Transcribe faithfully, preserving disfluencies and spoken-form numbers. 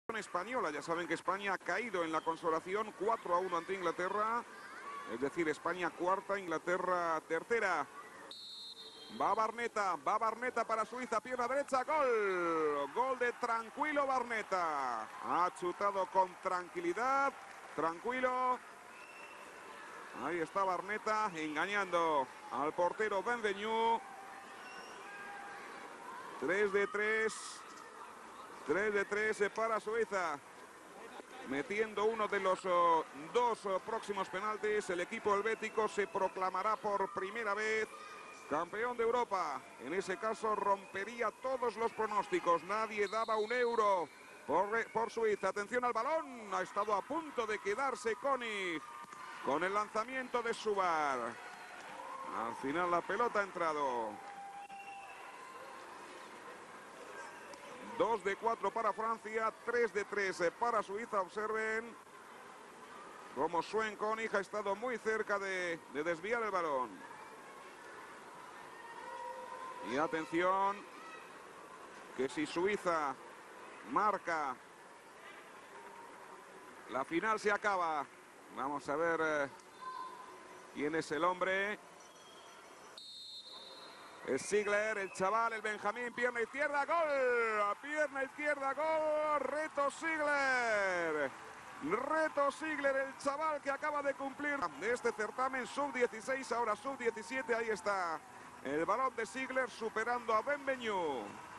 española. Ya saben que España ha caído en la consolación cuatro a uno ante Inglaterra. Es decir, España cuarta, Inglaterra tercera. Va Barneta, va Barneta para Suiza, pierna derecha, gol. Gol de Tranquilo Barneta. Ha chutado con tranquilidad, tranquilo. Ahí está Barneta engañando al portero Benvenu. tres de tres. tres de tres para Suiza. Metiendo uno de los oh, dos oh, próximos penaltis, el equipo helvético se proclamará por primera vez campeón de Europa. En ese caso rompería todos los pronósticos. Nadie daba un euro por, por Suiza. Atención al balón. Ha estado a punto de quedarse Koenig con el lanzamiento de Subar. Al final la pelota ha entrado. dos de cuatro para Francia, tres de tres para Suiza. Observen cómo Sven Koenig ha estado muy cerca de, de desviar el balón. Y atención, que si Suiza marca, la final se acaba. Vamos a ver eh, quién es el hombre. Es Ziegler, el chaval, el Benjamín, pierna izquierda, gol. Pierna izquierda, gol. Reto Ziegler. Reto Ziegler, el chaval que acaba de cumplir de este certamen sub dieciséis, ahora sub diecisiete. Ahí está el balón de Ziegler superando a Benvenu.